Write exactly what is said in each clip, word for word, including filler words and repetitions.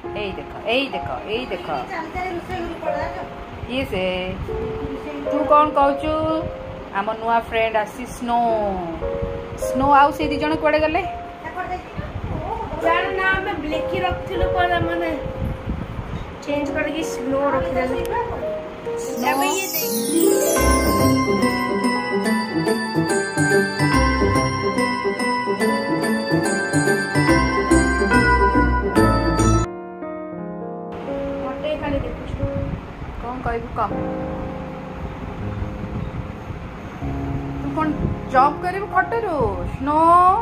एई देखो एई देखो एई देखो ये से तू कौन कहचु आम नुआ फ्रेंड आसी स्नो स्नो आउ से दी जण कुआडे गले जान ना हमें ब्लैक ही रखथिलु पर माने चेंज करके स्नो रख देले स्नो ये मटे खाली देखु कौन कहबू कम तू कौन जॉब करिबू खटरू snow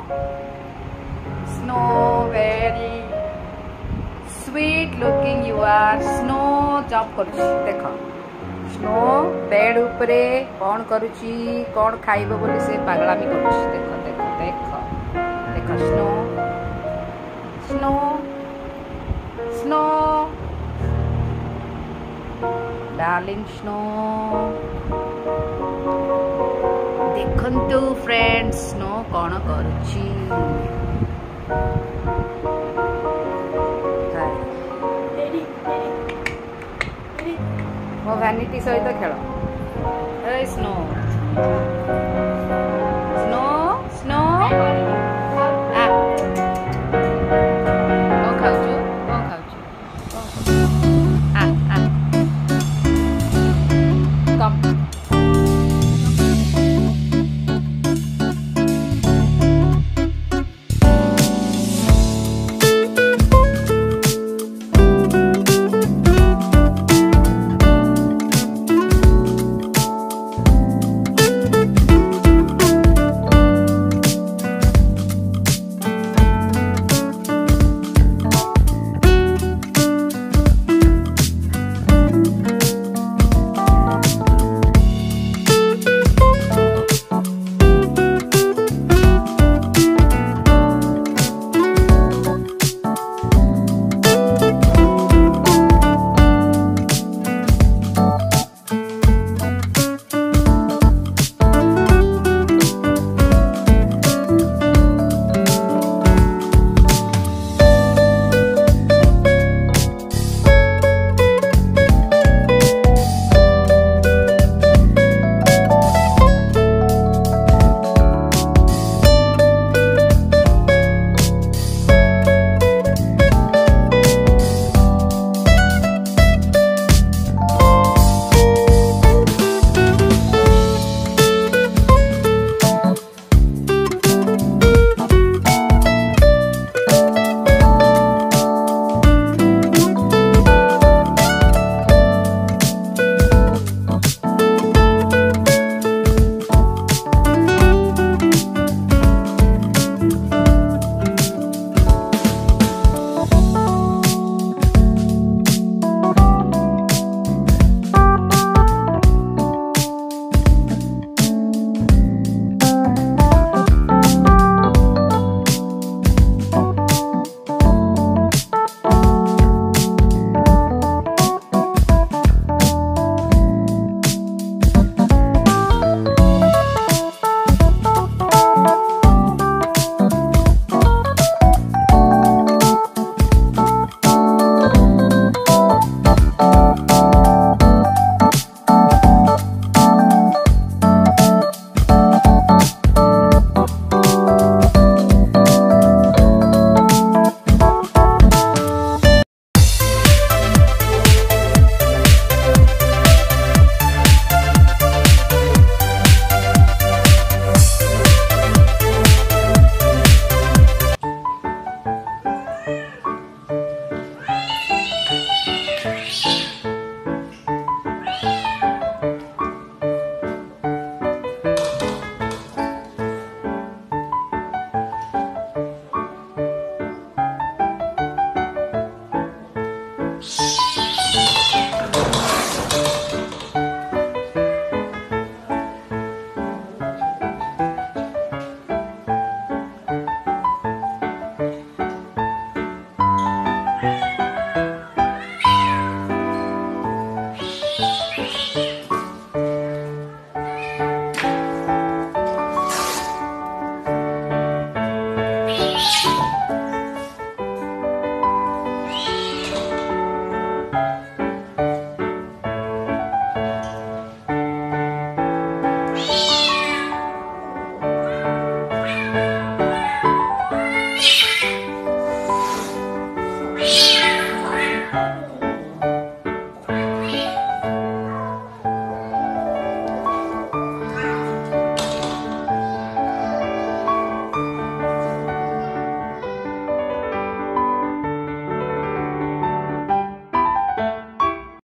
snow very sweet looking you are snow job करुची देख स्नो बेड उपरे कौन करुची कौन खाइबो बोली से पागलामी करुची देख देख देख देख snow snow snow darling snow देखंतु फ्रेंड्स स्नो कौन करुची मो भैनिटी सहित खेल